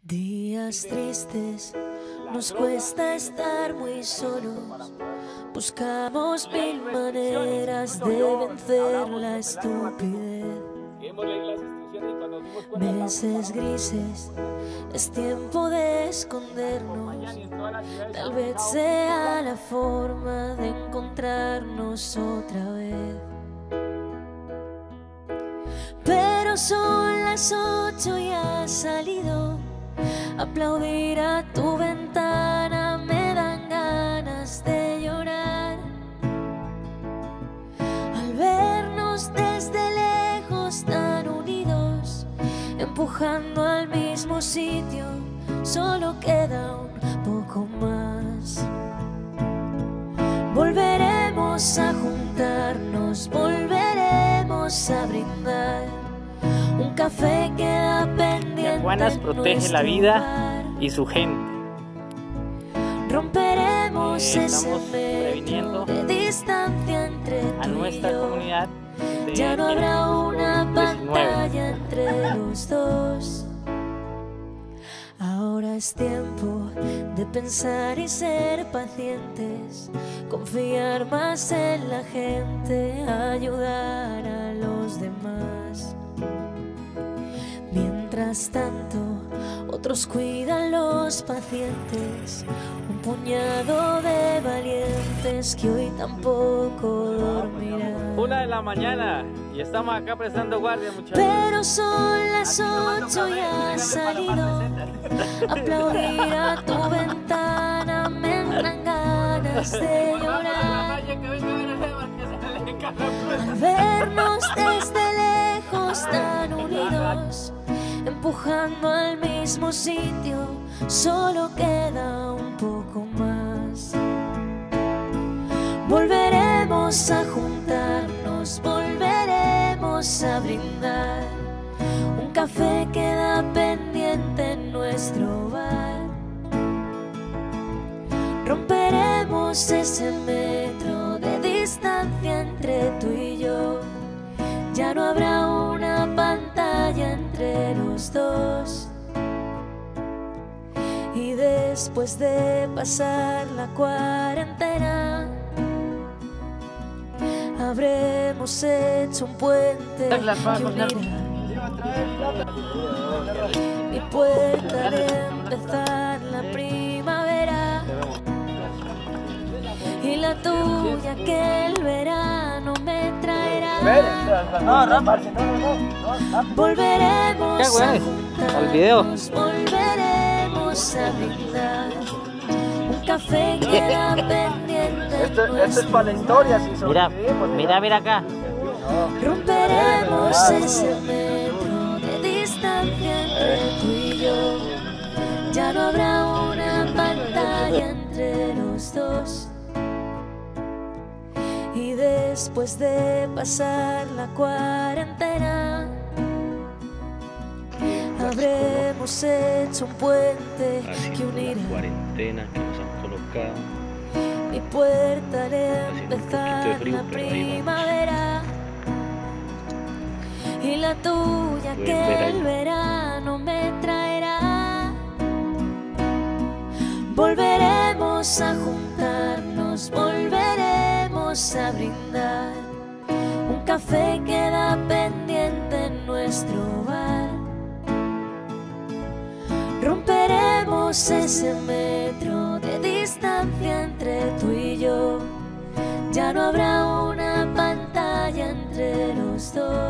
Días tristes, nos cuesta estar muy solos. Buscamos mil maneras de vencer la estupidez. Meses grises, es tiempo de escondernos. Tal vez sea la forma de encontrarnos otra vez. Pero son las 8 y has salido. Aplaudir a tu ventana me dan ganas de llorar. Al vernos desde lejos tan unidos, empujando al mismo sitio, solo queda un poco más. Volveremos a juntarnos, volveremos a brindar. Un café queda pendiente. Yaguanas protege la vida y su gente. Romperemos ese previniendo metro de distancia entre a tú y nuestra yo. comunidad. Ya no habrá una pantalla entre los dos. Ahora es tiempo de pensar y ser pacientes, confiar más en la gente, ayudar a los demás. Mientras tanto, otros cuidan los pacientes, un puñado de valientes que hoy tampoco dormirán. 1 de la mañana y estamos acá prestando guardia, muchachos. Pero son las 8 y has salido. Aplaudir a tu ventana me dan ganas de llorar. Al vernos desde lejos tan unidos, empujando al mismo sitio, solo queda un poco más. Volveremos a juntarnos, volveremos a brindar. Un café queda pendiente en nuestro bar. Romperemos ese metro de distancia entre tú y yo. Ya no habrá una pantalla entre los dos. Y después de pasar la cuarentena, habremos hecho un puente que unirá mi puerta de empezar la primavera y la tuya que el verano me traerá. Volveremos a juntarnos, volveremos a brindar. Un café queda pendiente. Esto es para la historia, si sobrevivimos. Mira acá. Romperemos ese metro de distancia entre tú y yo. Ya no habrá una pantalla entre los dos. Y después de pasar la cuarentena, habremos hecho un puente que unirá cuarentena que nos han colocado. mi puerta de Haciendo un empezar poquito de frío, la pero ahí vamos. primavera y la tuya Pueden que ver ahí. el verano me traerá. Volveremos a juntarnos, volveremos a brindar. Un café queda pendiente en nuestro bar. Romperemos ese metro de distancia entre tú y yo. Ya no habrá una pantalla entre los dos.